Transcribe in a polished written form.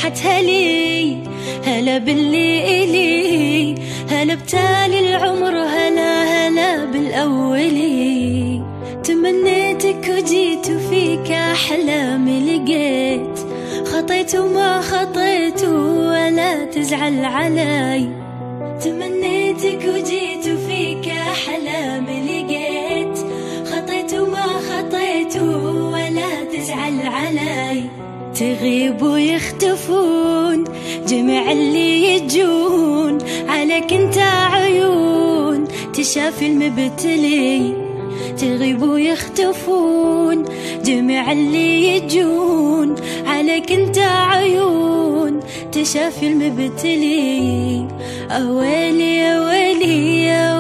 فرحتها لي، هلا باللي إلي، هلا بتالي العمر، هلا هلا بالأولي. تمنيتك وجيت وفيك أحلامي لقيت، خطيت وما خطيت ولا تزعل علي. تمنيتك وجيت وفيك أحلامي لقيت، خطيت وما خطيت ولا تزعل علي. تغيب ويختفون جميع اللي يجون، عليك انت عيون تشافي المبتلي. تغيب ويختفون جميع اللي يجون، عليك انت عيون تشافي المبتلي. أويلي يا ويلي يا